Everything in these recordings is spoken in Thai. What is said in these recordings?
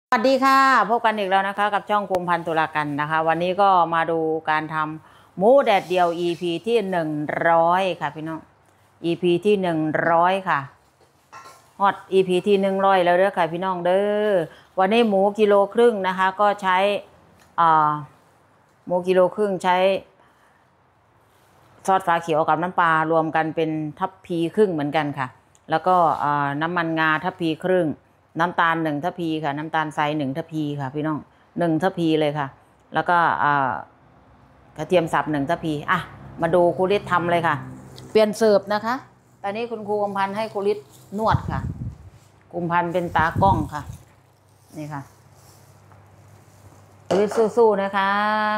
สวัสดีค่ะพบกันอีกแล้วนะคะกับช่องภูมิพันธ์ตุลากันนะคะวันนี้ก็มาดูการทำหมูแดดเดียว EP ที่100ค่ะพี่น้อง EP ที่100ค่ะฮอต EP ที่100แล้วเด้อค่ะพี่น้องเด้อวันนี้หมูกิโลครึ่งนะคะก็ใช้หมูกิโลครึ่งใช้ซอสฟ้าเขียวกับน้ำปลารวมกันเป็นทัพพีครึ่งเหมือนกันค่ะแล้วก็น้ำมันงาทัพพีครึ่งน้ำตาล1ทัพพีค่ะน้ำตาลทราย1ทัพพีค่ะพี่น้อง1ทัพพีเลยค่ะแล้วก็กระเทียมสับ1ทัพพีอ่ะมาดูครูฤทธิ์ทำเลยค่ะเปลี่ยนเสิร์ฟนะคะตอนนี้คุณครูกำพันธ์ให้ครูฤทธิ์นวดค่ะครูกำพันธ์เป็นตากล้องค่ะนี่ค่ะครูฤทธิ์สู้ๆนะคะ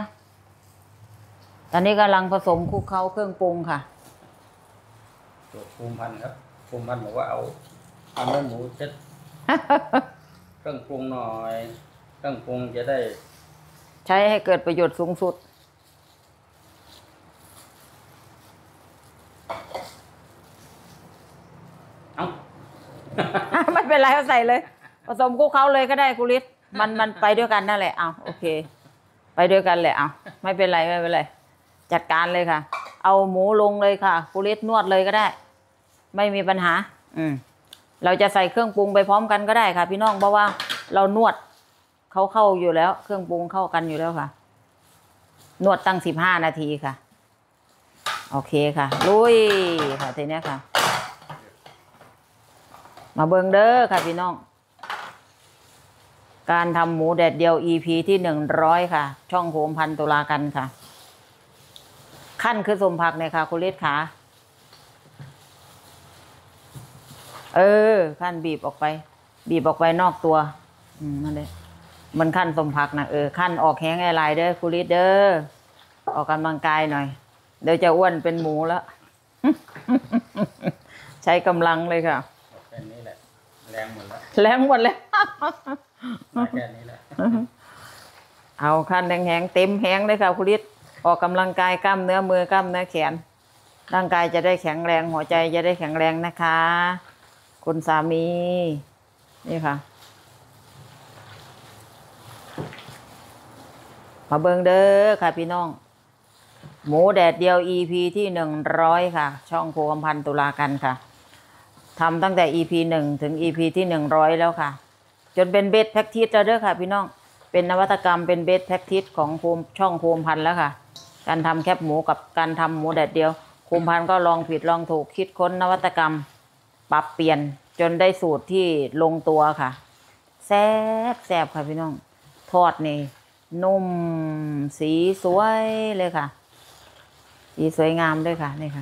ตอนนี้กำลังผสมคลุกเคล้าเครื่องปรุงค่ะตัวภูมิพันธ์ครับภูมิพันธ์บอกว่าเอาเนื้อหมูเช็ดเครื่องปรุงหน่อยเครื่องปรุงจะได้ใช้ให้เกิดประโยชน์สูงสุดเอ้าไม่เป็นไรเอาใส่เลยผสมคลุกเคล้าเลยก็ได้ครูฤทธิ์มันไปด้วยกันนั่นแหละเอาโอเคไปด้วยกันเลยเอาไม่เป็นไรไม่เป็นไรจัดการเลยค่ะเอาหมูลงเลยค่ะครูฤทธิ์นวดเลยก็ได้ไม่มีปัญหาเราจะใส่เครื่องปรุงไปพร้อมกันก็ได้ค่ะพี่น้องเพราะว่าเรานวดเขาเข้าอยู่แล้วเครื่องปรุงเข้ากันอยู่แล้วค่ะนวดตั้ง15 นาทีค่ะโอเคค่ะลุยค่ะทีนี้ค่ะมาเบิ่งเด้อค่ะพี่น้องการทำหมูแดดเดียว EP ที่100ค่ะช่องภูมิพันธ์ตุลากันค่ะขั้นคือสมผักเนี่ยค่ะคุณฤทธิ์ขาขั้นบีบออกไปนอกตัวนั่นเลยมันขั้นสมผักนะขั้นออกแห้งไอลายเด้อคุณฤทธิ์เด้อออกกำลังกายหน่อยเดี๋ยวจะอ้วนเป็นหมูแล้ว ใช้กำลังเลยค่ะแค่นี้แหละแรงหมดแล้วแรงหมดเลยแค่นี้แหละเอาขั้นแห้งเต็มแห้งเลยค่ะคุณฤทธิ์ออกกำลังกายกล้ามเนื้อมือกล้ามเนื้อแขนร่างกายจะได้แข็งแรงหัวใจจะได้แข็งแรงนะคะคุณสามีนี่ค่ะมาเบิ่งเด้อค่ะพี่น้องหมูแดดเดียว EP ที่100ค่ะช่องภูมิพันธ์ตุลากันค่ะทำตั้งแต่ EP 1ถึง EP ที่100แล้วค่ะจนเป็นเบสแพ็กทิสแล้วเด้อค่ะพี่น้องเป็นนวัตกรรมเป็นเบสแพ็กทิสของช่องภูมิพันธ์แล้วค่ะการทำแคบหมูกับการทำหมูแดดเดียวภูมิพันธ์ก็ลองผิดลองถูกคิดค้นนวัตกรรมปรับเปลี่ยนจนได้สูตรที่ลงตัวค่ะแซ่บค่ะพี่น้องทอดนี่นุ่มสีสวยเลยค่ะสีสวยงามด้วยค่ะนี่ค่ะ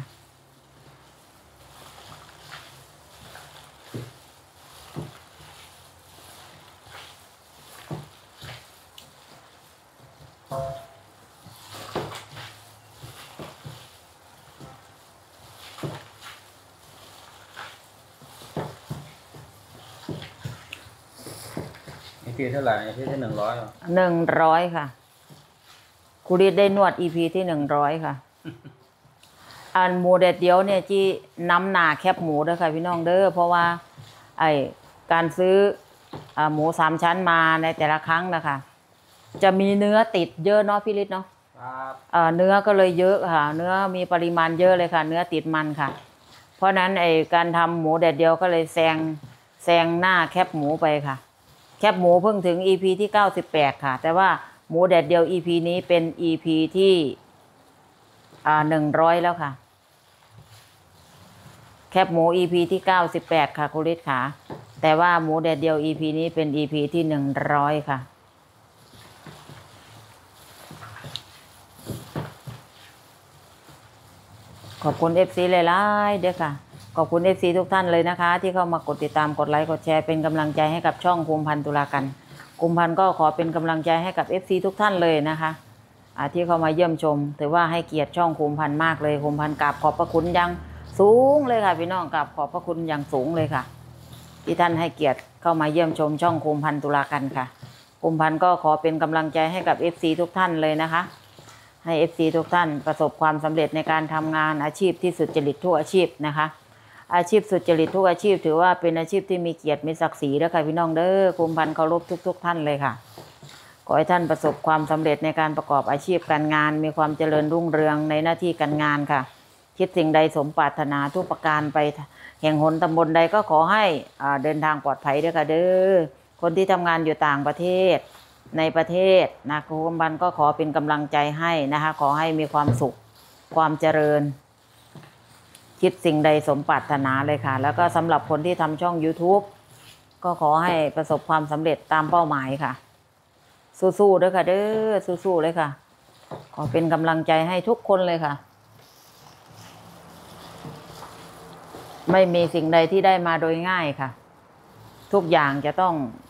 EP เท่าไหร่EP ที่ 100ค่ะครูฤทธิ์ได้นวด EP ที่100ค่ะอันหมูแดดเดียวเนี่ยที่น้ำหนาแคบหมูเด้อค่ะพี่น้องเด้อเพราะว่าการซื้อหมู3 ชั้นมาในแต่ละครั้งนะคะจะมีเนื้อติดเยอะเนาะพี่ฤทธิ์เนาะเนื้อก็เลยเยอะค่ะเนื้อมีปริมาณเยอะเลยค่ะเนื้อติดมันค่ะเพราะนั้นการทำหมูแดดเดียวก็เลยแซงหน้าแคบหมูไปค่ะแคบหมูเพิ่งถึง EP ที่98ค่ะแต่ว่าหมูแดดเดียว EP นี้เป็น EP ที่100แล้วค่ะแคบหมู EP ที่98ค่ะคุณฤทธิ์ค่ะแต่ว่าหมูแดดเดียว EP นี้เป็น EP ที่100ค่ะขอบคุณ FC หลายๆเด้อค่ะขอบคุณ FC ทุกท่านเลยนะคะที่เข้ามากดติดตามกดไลค์กดแชร์เป็นกำลังใจให้กับช่องภูมิพันธ์ตุลากันภูมิพันธ์ก็ขอเป็นกำลังใจให้กับ FC ทุกท่านเลยนะคะที่เข้ามาเยี่ยมชมถือว่าให้เกียรติช่องภูมิพันธ์มากเลยภูมิพันธ์กราบขอบพระคุณอย่างสูงเลยค่ะพี่น้องกราบขอบพระคุณอย่างสูงเลยค่ะที่ท่านให้เกียรติเข้ามาเยี่ยมชมช่องภูมิพันธ์ตุลากันค่ะภูมิพันธ์ก็ขอเป็นกำลังใจให้กับ FC ทุกท่านเลยนะคะให้ FC ทุกท่านประสบความสำเร็จในการทำงานอาชีพที่สุจริตทุกอาชีพนะคะอาชีพสุจริตทุกอาชีพถือว่าเป็นอาชีพที่มีเกียรติมีศักดิ์ศรีแล้วค่ะพี่น้องเด้อคุมพันธุ์เคารพทุกท่านเลยค่ะขอให้ท่านประสบความสำเร็จในการประกอบอาชีพการงานมีความเจริญรุ่งเรืองในหน้าที่การงานค่ะคิดสิ่งใดสมปรารถนาทุกประการไปแห่งหนตำบลใดก็ขอให้เดินทางปลอดภัยด้วยค่ะเด้อคนที่ทำงานอยู่ต่างประเทศในประเทศนะคุมพันธุ์ก็ขอเป็นกำลังใจให้นะคะขอให้มีความสุขความเจริญคิดสิ่งใดสมปรารถนาเลยค่ะแล้วก็สำหรับคนที่ทำช่อง YouTube ก็ขอให้ประสบความสำเร็จตามเป้าหมายค่ะสู้ๆด้วยค่ะเด้อสู้ๆเลยค่ะขอเป็นกำลังใจให้ทุกคนเลยค่ะไม่มีสิ่งใดที่ได้มาโดยง่ายค่ะทุกอย่างจะต้อง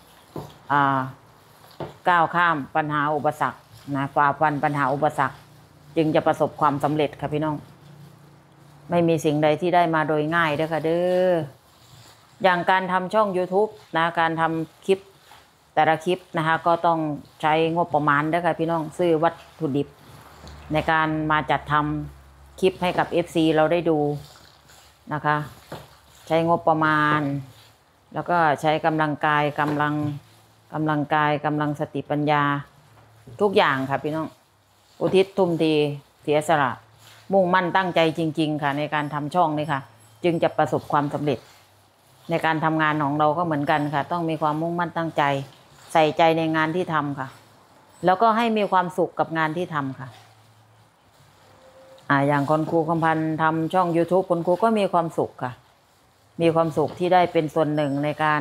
ก้าวข้ามปัญหาอุปสรรคนะฝ่าฟันปัญหาอุปสรรคจึงจะประสบความสำเร็จค่ะพี่น้องไม่มีสิ่งใดที่ได้มาโดยง่ายด้วยค่ะเด้ออย่างการทำช่อง YouTube นะการทำคลิปแต่ละคลิปนะคะก็ต้องใช้งบประมาณด้วยค่ะพี่น้องซื้อวัตถุดิบในการมาจัดทำคลิปให้กับ FC เราได้ดูนะคะใช้งบประมาณแล้วก็ใช้กำลังกายกำลังสติปัญญาทุกอย่างค่ะพี่น้องอุทิศทุ่มเทเสียสละมุ่งมั่นตั้งใจจริงๆค่ะในการทำช่องนี้ค่ะจึงจะประสบความสำเร็จในการทำงานของเราก็เหมือนกันค่ะต้องมีความมุ่งมั่นตั้งใจใส่ใจในงานที่ทำค่ะแล้วก็ให้มีความสุขกับงานที่ทำค่ะอย่างคุณครูคำพันธ์ทำช่อง YouTube คุณครูก็มีความสุขค่ะมีความสุขที่ได้เป็นส่วนหนึ่งในการ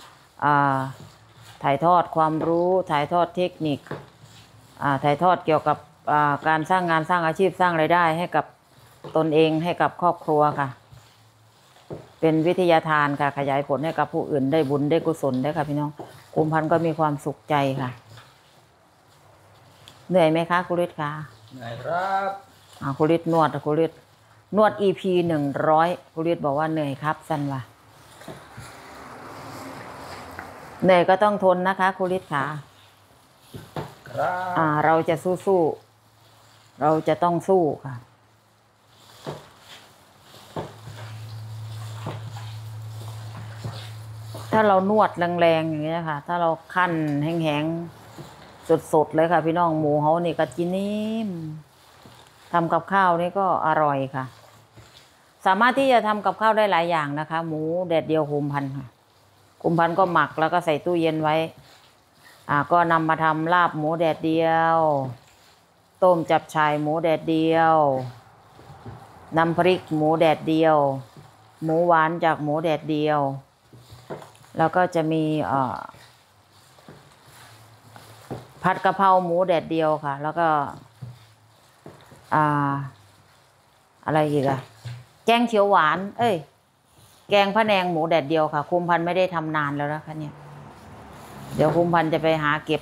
ถ่ายทอดความรู้ถ่ายทอดเทคนิคถ่ายทอดเกี่ยวกับการสร้างงานสร้างอาชีพสร้างรายได้ให้กับตนเองให้กับครอบครัวค่ะเป็นวิทยาทานค่ะขยายผลให้กับผู้อื่นได้บุญได้กุศลได้ค่ะพี่น้องคุมพันธุ์ก็มีความสุขใจค่ะเหนื่อยไหมคะคุณฤทธิ์คะเหนื่อยครับคุณฤทธิ์นวด EP 100คุณฤทธิ์บอกว่าเหนื่อยครับสันวะเหนื่อยก็ต้องทนนะคะคุณฤทธิ์ค่ะเราจะสู้เราจะต้องสู้ค่ะถ้าเรานวดแรงๆอย่างเงี้ยค่ะถ้าเราคั่นแห้งๆสดๆเลยค่ะพี่น้องหมูเขานี่ก็จินิ่มทำกับข้าวนี่ก็อร่อยค่ะสามารถที่จะทำกับข้าวได้หลายอย่างนะคะหมูแดดเดียวคุมพันธุ์ค่ะคุมพันธุ์ก็หมักแล้วก็ใส่ตู้เย็นไว้ก็นำมาทำลาบหมูแดดเดียวต้มจับฉ่ายหมูแดดเดียวน้ำพริกหมูแดดเดียวหมูหวานจากหมูแดดเดียวแล้วก็จะมีผัดกะเพราหมูแดดเดียวค่ะแล้วก็อะไรอีกแกงเขียวหวานแกงพะแนงหมูแดดเดียวค่ะคุมพันธุ์ไม่ได้ทำนานแล้วนะคะเนี่ยเดี๋ยวคุมพันธุ์จะไปหาเก็บ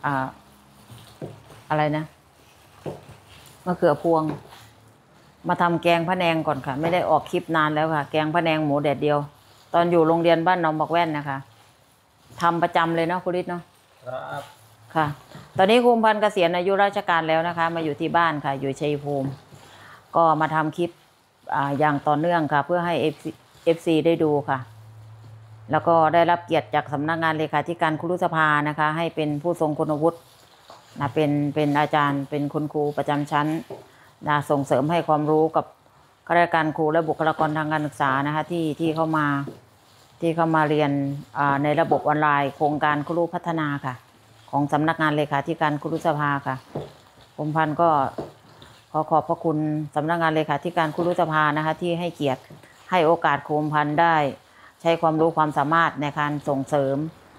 อะไรนะมะเขือพวงมาทำแกงพะแนงก่อนค่ะไม่ได้ออกคลิปนานแล้วค่ะแกงพะแนงหมูแดดเดียวตอนอยู่โรงเรียนบ้านหนองบักแว่นนะคะทำประจำเลยเนาะคุณฤทธิ์เนาะครับค่ะตอนนี้คุมพันธุ์เกษียณอายุราชการแล้วนะคะมาอยู่ที่บ้านค่ะอยู่ชัยภูมิก็มาทำคลิปอย่างต่อเนื่องค่ะเพื่อให้ FC ได้ดูค่ะแล้วก็ได้รับเกียรติจากสำนักงานเลขาธิการครุสภานะคะให้เป็นผู้ทรงคุณวุฒิเป็นอาจารย์เป็นคุณครูประจำชั้นส่งเสริมให้ความรู้กับข้าราชการครูและบุคลากรทางการศึกษานะคะที่เข้ามาเรียนในระบบออนไลน์โครงการครูพัฒนาค่ะของสำนักงานเลขาธิการครุสภาค่ะคุมพันธุ์ก็ขอขอบพระคุณสำนักงานเลขาธิการครุสภานะคะที่ให้เกียรติให้โอกาสคุมพันธุ์ได้ใช้ความรู้ความสามารถในการส่งเสริม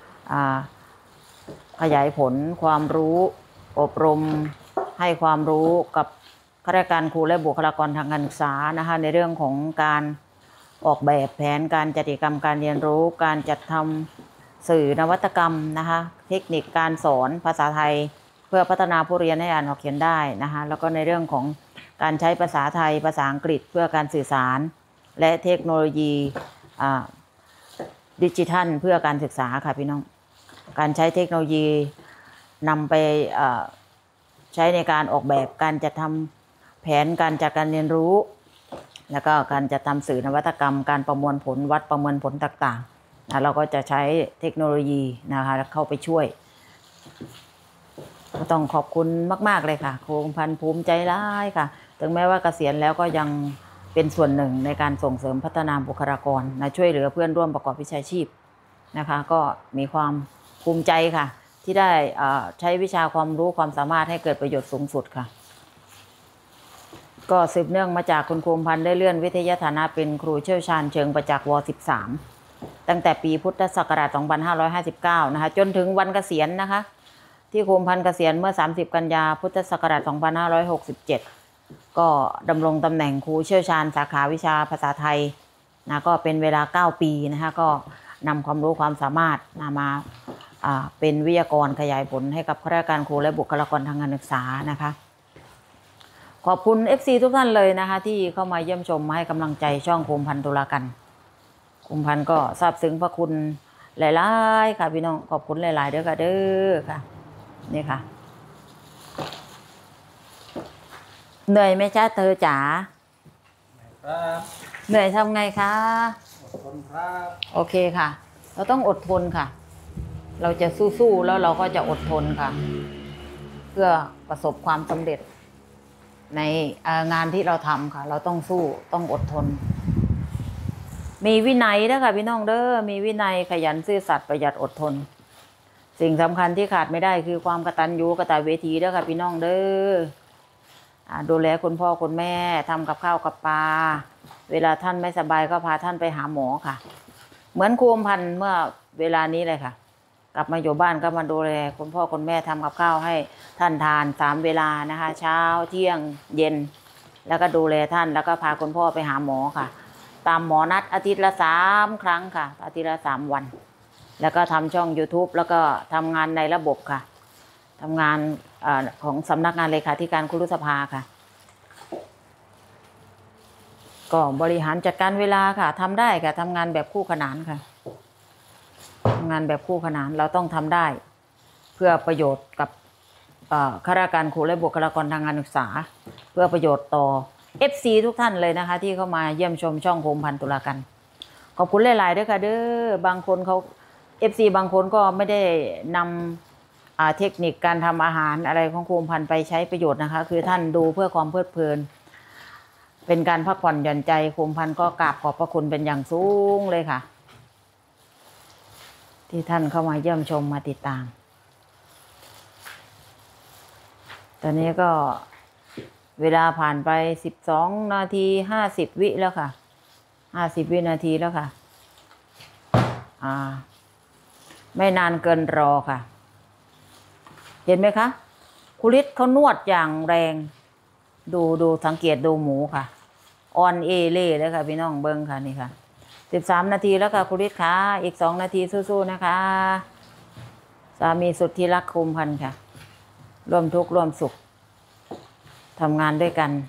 ขยายผลความรู้อบรมให้ความรู้กับข้าราชการครูและบุคลากรทางการศึกษานะคะในเรื่องของการออกแบบแผนการจัดกิจกรรมการเรียนรู้การจัดทำสื่อนวัตกรรมนะคะเทคนิคการสอนภาษาไทยเพื่อพัฒนาผู้เรียนให้อ่านออกเขียนได้นะคะแล้วก็ในเรื่องของการใช้ภาษาไทยภาษาอังกฤษเพื่อการสื่อสารและเทคโนโลยีดิจิทัลเพื่อการศึกษาค่ะพี่น้องการใช้เทคโนโลยีนำไปใช้ในการออกแบบการจัดทำแผนการจัดการเรียนรู้แล้วก็การจะทำสื่อนวัตกรรมการประมวลผลวัดประเมินผลต่างๆนะเราก็จะใช้เทคโนโลยีนะคะเข้าไปช่วยก็ต้องขอบคุณมากๆเลยค่ะครูคงพันธ์ภูมิใจร้ายค่ะถึงแม้ว่าเกษียณแล้วก็ยังเป็นส่วนหนึ่งในการส่งเสริมพัฒนาบุคลากรนะช่วยเหลือเพื่อนร่วมประกอบวิชาชีพนะคะก็มีความภูมิใจค่ะที่ได้ใช้วิชาความรู้ความสามารถให้เกิดประโยชน์สูงสุดค่ะก็สืบเนื่องมาจากคุณครูพันธ์ได้เลื่อนวิทยาฐานะเป็นครูเชี่ยวชาญเชิงประจักษ์ว.13 ตั้งแต่ปีพุทธศักราช 2559 นะคะจนถึงวันเกษียณนะคะที่ครูพันธ์เกษียณเมื่อ 30 กันยาพุทธศักราช 2567 ก็ดำรงตำแหน่งครูเชี่ยวชาญสาขาวิชาภาษาไทยนะก็เป็นเวลา 9 ปีนะคะก็นำความรู้ความสามารถมาเป็นวิทยากรขยายผลให้กับข้าราชการครูและบุคลากรทางการศึกษานะคะขอบคุณ FC ทุกท่านเลยนะคะที่เข้ามาเยี่ยมชมมาให้กำลังใจช่องครูพันธ์ตุลากันครูพันธ์ก็ซาบซึ้งพระคุณหลายๆค่ะพี่น้องขอบคุณหลายๆเด้อค่ะเด้อค่ะนี่ค่ะเหนื่อยไหมจ๊ะเธอจ๋าครับเหนื่อยทำไงคะอดทนครับโอเคค่ะเราต้องอดทนค่ะเราจะสู้ๆแล้วเราก็จะอดทนค่ะเพื่อประสบความสำเร็จในงานที่เราทำค่ะเราต้องสู้ต้องอดทนมีวินัยด้วยค่ะพี่น้องเด้อมีวินัยขยันซื่อสัตย์ประหยัดอดทนสิ่งสำคัญที่ขาดไม่ได้คือความกตัญญูกตเวทีด้วยค่ะพี่น้องเด้อดูแลคุณพ่อคุณแม่ทำกับข้าวกับปลาเวลาท่านไม่สบายก็พาท่านไปหาหมอค่ะเหมือนครูพันธ์เมื่อเวลานี้เลยค่ะกลับมาอยู่บ้านก็มาดูแลคุณพ่อคุณแม่ทำกับข้าวให้ท่านทาน3 เวลานะคะเช้าเที่ยงเย็นแล้วก็ดูแลท่านแล้วก็พาคุณพ่อไปหาหมอค่ะตามหมอนัดอาทิตย์ละ3 ครั้งค่ะอาทิตย์ละ3 วันแล้วก็ทำช่อง YouTube แล้วก็ทำงานในระบบค่ะทำงานของสำนักงานเลขาธิการครุสภาค่ะก็บริหารจัดการเวลาค่ะทำได้ค่ะทำงานแบบคู่ขนานค่ะทำงานแบบคู่ขนานเราต้องทำได้เพื่อประโยชน์กับข้าราชการครูและบุคลากรทางการศึกษาเพื่อประโยชน์ต่อ FC ทุกท่านเลยนะคะที่เข้ามาเยี่ยมชมช่องครูพันธ์ตุลากันขอบคุณหลายๆด้วยค่ะเด้อบางคนเขา FC บางคนก็ไม่ได้นำเทคนิคการทำอาหารอะไรของครูพันธ์ไปใช้ประโยชน์นะคะคือท่านดูเพื่อความเพลิดเพลินเป็นการพักผ่อนหย่อนใจครูพันธ์ก็กราบขอบพระคุณเป็นอย่างสูงเลยค่ะที่ท่านเข้ามาเยี่ยมชมมาติดตามตอนนี้ก็เวลาผ่านไป12 นาที50 วิแล้วค่ะ50 วินาทีแล้วค่ะไม่นานเกินรอค่ะเห็นไหมคะครูฤทธิ์เขานวดอย่างแรงดูสังเกตดูหมูค่ะออนเอเล่เลยค่ะพี่น้องเบิ้งค่ะนี่ค่ะ13 นาทีแล้วค่ะครูฤทธิ์ค่ะอีก2 นาทีสู้ๆนะคะสามีสุดที่รักครูพันธ์ค่ะร่วมทุกข์ร่วมสุขทำงานด้วยกัน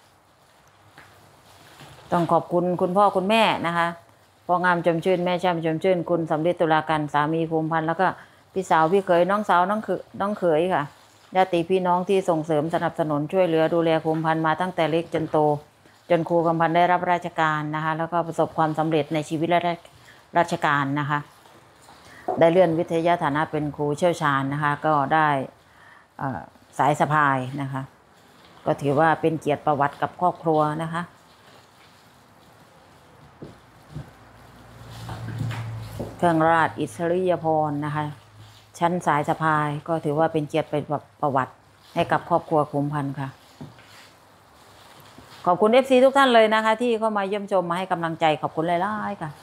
ต้องขอบคุณคุณพ่อคุณแม่นะคะพ่องามจมชื่นแม่ช่ำจมชื่นคุณสำริดตุลากันสามีภูมิพันธ์แล้วก็พี่สาวพี่เขยน้องสาวน้องเขยค่ะญาติพี่น้องที่ส่งเสริมสนับสนุนช่วยเหลือดูแลภูมิพันธ์มาตั้งแต่เล็กจนโตจนครูกำพันธ์ได้รับราชการนะคะแล้วก็ประสบความสำเร็จในชีวิตราชการนะคะได้เลื่อนวิทยาฐานะเป็นครูเชี่ยวชาญนะคะก็ได้สายสะพายนะคะก็ถือว่าเป็นเกียรติประวัติกับครอบครัวนะคะเครื่องราชอิสริยาภรณ์นะคะชั้นสายสะพายก็ถือว่าเป็นเกียรติเป็นประวัติให้กับครอบครัวภูมิพันธ์ค่ะขอบคุณ FC ทุกท่านเลยนะคะที่เข้ามาเยี่ยมชมมาให้กำลังใจขอบคุณหลายๆค่ะ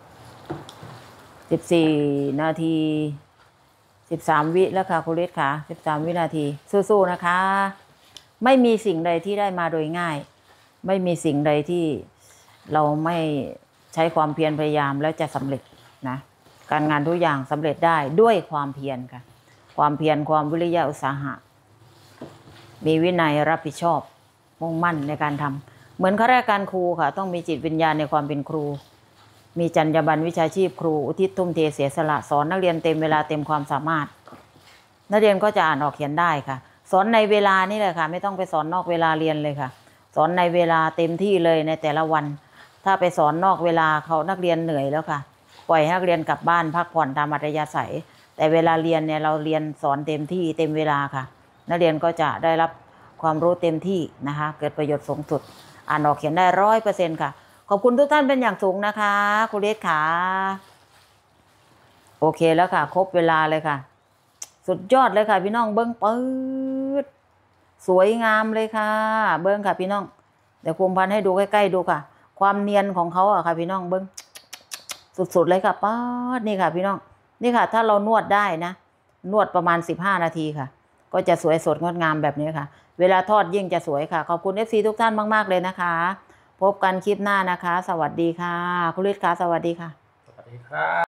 14 นาที13 วิแล้วค่ะครูฤทธิ์ค่ะ13 วินาทีสู้ๆนะคะไม่มีสิ่งใดที่ได้มาโดยง่ายไม่มีสิ่งใดที่เราไม่ใช้ความเพียรพยายามแล้วจะสำเร็จนะการงานทุกอย่างสำเร็จได้ด้วยความเพียรค่ะความเพียรความวิริยะอุตสาหะมีวินัยรับผิดชอบมุ่งมั่นในการทำเหมือนข้าราชการครูค่ะต้องมีจิตวิญญาณในความเป็นครูมีจรรยาบรรณวิชาชีพครูอุทิศทุ่มเทเสียสละสอนนักเรียนเต็มเวลาเต็มความสามารถนักเรียนก็จะอ่านออกเขียนได้ค่ะสอนในเวลานี่แหละค่ะไม่ต้องไปสอนนอกเวลาเรียนเลยค่ะสอนในเวลาเต็มที่เลยในแต่ละวัน ถ้าไปสอนนอกเวลาเขานักเรียนเหนื่อยแล้วค่ะปล่อยให้นักเรียนกลับบ้านพักผ่อนตามอัธยาศัยแต่เวลาเรียนเนี่ยเราเรียนสอนเต็มที่เต็มเวลาค่ะนักเรียนก็จะได้รับความรู้เต็มที่นะคะเกิดประโยชน์สูงสุดอ่านออกเขียนได้100%ค่ะขอบคุณทุกท่านเป็นอย่างสูงนะคะครูเรศค่ะโอเคแล้วค่ะครบเวลาเลยค่ะสุดยอดเลยค่ะพี่น้องเบิ้งปื๊ดสวยงามเลยค่ะเบิ้งค่ะพี่น้องเดี๋ยวครูพันธุ์ให้ดูใกล้ๆดูค่ะความเนียนของเขาอะค่ะพี่น้องเบิ้งสุดๆเลยค่ะป๊าดนี่ค่ะพี่น้องนี่ค่ะถ้าเรานวดได้นะนวดประมาณ15 นาทีค่ะก็จะสวยสดงดงามแบบนี้ค่ะเวลาทอดยิ่งจะสวยค่ะขอบคุณ FC ทุกท่านมากๆเลยนะคะพบกันคลิปหน้านะคะสวัสดีค่ะคุณฤทธิ์ค่ะสวัสดีค่ะสวัสดีครับ